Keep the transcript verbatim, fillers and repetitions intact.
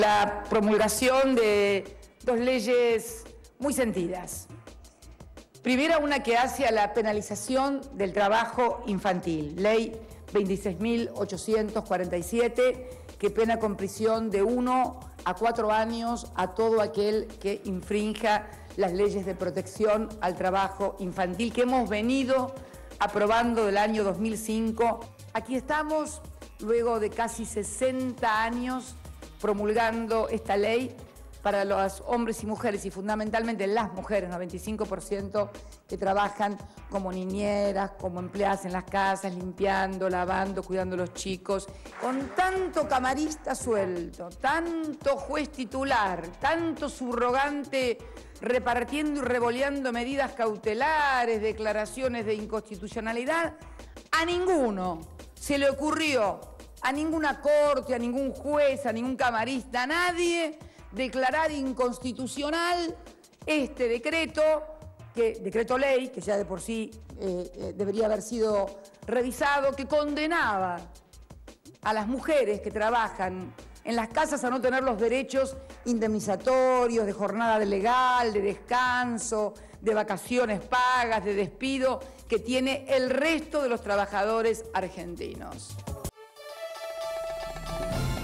la promulgación de dos leyes muy sentidas. Primera, una que hace a la penalización del trabajo infantil, ley veintiséis mil ochocientos cuarenta y siete, que pena con prisión de uno a cuatro años a todo aquel que infrinja las leyes de protección al trabajo infantil que hemos venido aprobando del año dos mil cinco. Aquí estamos, luego de casi sesenta años, promulgando esta ley para los hombres y mujeres, y fundamentalmente las mujeres, noventa y cinco por ciento que trabajan como niñeras, como empleadas en las casas, limpiando, lavando, cuidando a los chicos, con tanto camarista suelto, tanto juez titular, tanto subrogante repartiendo y revoleando medidas cautelares, declaraciones de inconstitucionalidad, a ninguno se le ocurrió, a ninguna corte, a ningún juez, a ningún camarista, a nadie, declarar inconstitucional este decreto, que, decreto ley, que ya de por sí eh, eh, debería haber sido revisado, que condenaba a las mujeres que trabajan en las casas a no tener los derechos indemnizatorios, de jornada legal, de descanso, de vacaciones pagas, de despido, que tiene el resto de los trabajadores argentinos.